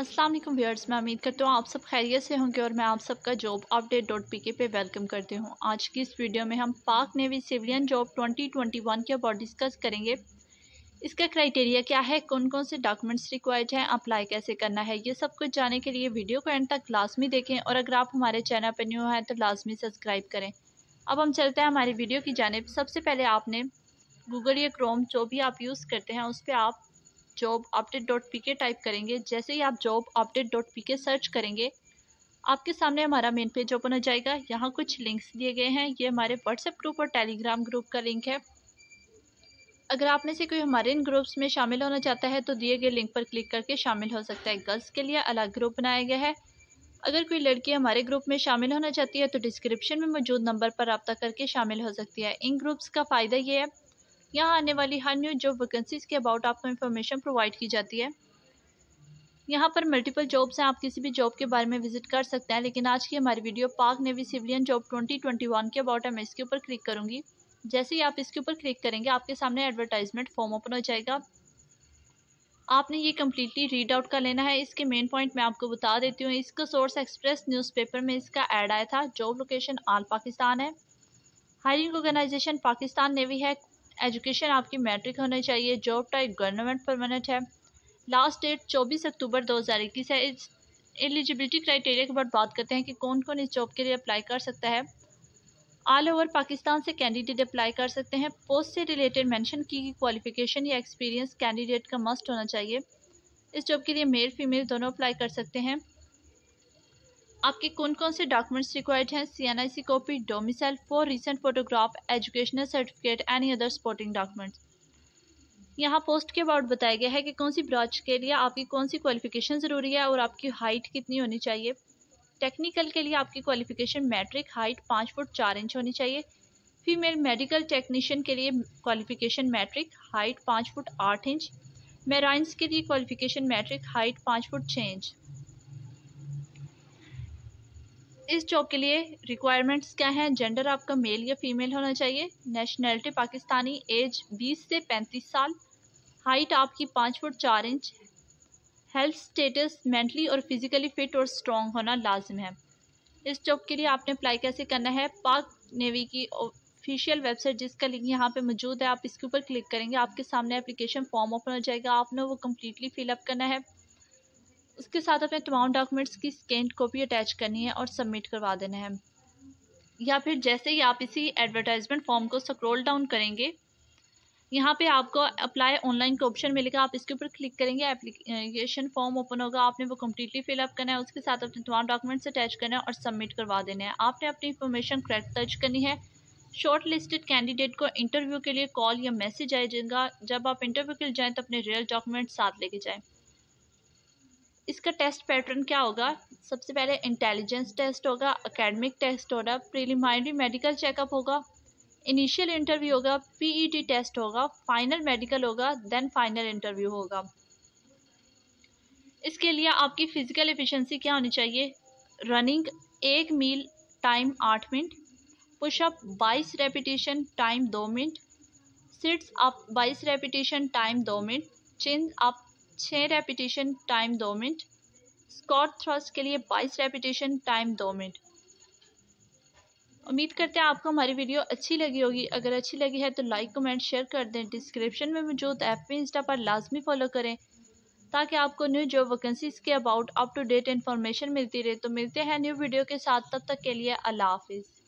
अस्सलाम वालेकुम व्यूअर्स, मैं उम्मीद करती हूँ आप सब खैरियत से होंगे और मैं आप सबका जॉब अपडेट .pk पे वेलकम करती हूँ। आज की इस वीडियो में हम पाक नेवी सिविलियन जॉब 2021 के अबाउट डिस्कस करेंगे। इसका क्राइटेरिया क्या है, कौन कौन से डॉक्यूमेंट्स रिक्वायर्ड हैं, अप्लाई कैसे करना है, ये सब कुछ जानने के लिए वीडियो को एंड तक लाजमी देखें और अगर आप हमारे चैनल पर न्यू हैं तो लाजमी सब्सक्राइब करें। अब हम चलते हैं हमारी वीडियो की जानिब। सबसे पहले आपने गूगल या क्रोम जो भी आप यूज़ करते हैं उस पर आप जॉब अपडेट .pk टाइप करेंगे। जैसे ही आप जॉब अपडेट .pk सर्च करेंगे आपके सामने हमारा मेन पेज ओपन हो जाएगा। यहाँ कुछ लिंक्स दिए गए हैं, ये हमारे व्हाट्सएप ग्रुप और टेलीग्राम ग्रुप का लिंक है। अगर आप में से कोई हमारे इन ग्रुप्स में शामिल होना चाहता है तो दिए गए लिंक पर क्लिक करके शामिल हो सकता है। गर्ल्स के लिए अलग ग्रुप बनाया गया है। अगर कोई लड़की हमारे ग्रुप में शामिल होना चाहती है तो डिस्क्रिप्शन में मौजूद नंबर पर रब्ता करके शामिल हो सकती है। इन ग्रुप्स का फ़ायदा ये है, यहाँ आने वाली हर न्यू जॉब वैकेंसीज़ के अबाउट आपको इन्फॉर्मेशन प्रोवाइड की जाती है। यहाँ पर मल्टीपल जॉब्स हैं, आप किसी भी जॉब के बारे में विजिट कर सकते हैं। लेकिन आज की हमारी वीडियो पाक नेवी सिविलियन जॉब 2021 के अबाउट है। मैं इसके ऊपर क्लिक करूँगी। जैसे ही आप इसके ऊपर क्लिक करेंगे आपके सामने एडवर्टाइजमेंट फॉर्म ओपन हो जाएगा। आपने ये कम्प्लीटली रीड आउट कर लेना है। इसके मेन पॉइंट मैं आपको बता देती हूँ। इसका सोर्स एक्सप्रेस न्यूज़पेपर में इसका ऐड आया था। जॉब लोकेशन आल पाकिस्तान है। हायरिंग ऑर्गेनाइजेशन पाकिस्तान नेवी है। एजुकेशन आपकी मैट्रिक होनी चाहिए। जॉब टाइप गवर्नमेंट परमानेंट है। लास्ट डेट 24 अक्टूबर 2021 है। इस एलिजिबिलिटी क्राइटेरिया के बाद बात करते हैं कि कौन कौन इस जॉब के लिए अप्लाई कर सकता है। ऑल ओवर पाकिस्तान से कैंडिडेट अप्लाई कर सकते हैं। पोस्ट से रिलेटेड मेंशन की क्वालिफिकेशन या एक्सपीरियंस कैंडिडेट का मस्ट होना चाहिए। इस जॉब के लिए मेल फीमेल दोनों अप्लाई कर सकते हैं। आपके कौन कौन से डॉक्यूमेंट्स रिक्वायर्ड हैं, CNIC copy, domicile, 4 recent photograph, educational certificate, any other supporting documents. यहाँ पोस्ट के अबाउट बताया गया है कि कौन सी ब्रांच के लिए आपकी कौन सी क्वालिफिकेशन ज़रूरी है और आपकी हाइट कितनी होनी चाहिए। टेक्निकल के लिए आपकी qualification matric, height 5 foot 4 inch होनी चाहिए। फीमेल मेडिकल टेक्नीशियन के लिए qualification matric, height 5 foot 8 inch. Marines के लिए qualification matric, height 5 foot 6 inch. इस जॉब के लिए रिक्वायरमेंट्स क्या हैं, जेंडर आपका मेल या फीमेल होना चाहिए। नेशनैलिटी पाकिस्तानी, एज 20 से 35 साल, हाइट आपकी 5 foot 4 inch. Health status mentally और फिजिकली फिट और स्ट्रॉन्ग होना लाजिम है। इस जॉब के लिए आपने अप्लाई कैसे करना है, पाक नेवी की ऑफिशियल वेबसाइट जिसका लिंक यहाँ पे मौजूद है, आप इसके ऊपर क्लिक करेंगे आपके सामने एप्लीकेशन फॉर्म ओपन हो जाएगा। आपने वो कम्प्लीटली फिलअप करना है। उसके साथ अपने तमाम डॉक्यूमेंट्स की स्कैन कॉपी अटैच करनी है और सबमिट करवा देना है। या फिर जैसे ही आप इसी एडवर्टाइजमेंट फॉर्म को स्क्रॉल डाउन करेंगे यहाँ पे आपको अप्लाई ऑनलाइन का ऑप्शन मिलेगा, आप इसके ऊपर क्लिक करेंगे, एप्लीकेशन फॉर्म ओपन होगा। आपने वो कम्प्लीटली फिलअप करना है, उसके साथ अपने तमाम डॉक्यूमेंट्स अटैच करना है और सबमिट करवा देना है। आपने अपनी इन्फॉर्मेशन करेक्ट दर्ज करनी है। शॉर्ट लिस्टेड कैंडिडेट को इंटरव्यू के लिए कॉल या मैसेज आएगा। जब आप इंटरव्यू के लिए जाएँ तो अपने रियल डॉक्यूमेंट साथ लेके जाएँ। इसका टेस्ट पैटर्न क्या होगा, सबसे पहले इंटेलिजेंस टेस्ट होगा, एकेडमिक टेस्ट होगा, प्रीलिमिनरी मेडिकल चेकअप होगा, इनिशियल इंटरव्यू होगा, PET टेस्ट होगा, फाइनल मेडिकल होगा, देन फाइनल इंटरव्यू होगा। इसके लिए आपकी फ़िज़िकल एफिशिएंसी क्या होनी चाहिए, running 1 mile time 8 minute, pushup 22 repetition time 2 minute, sits up 22 repetition time 2 minute, chin up 6 repetition time 2 minute, squat thrust के लिए 22 रेपिटेशन टाइम 2 मिनट। उम्मीद करते हैं आपको हमारी वीडियो अच्छी लगी होगी। अगर अच्छी लगी है तो लाइक कमेंट शेयर कर दें। डिस्क्रिप्शन में मौजूद FB इंस्टा पर लाजमी फॉलो करें ताकि आपको न्यू जॉब वैकेंसीज़ के about up to date information मिलती रहे। तो मिलते हैं न्यू वीडियो के साथ, तब तक के लिए अल्लाह हाफिज़।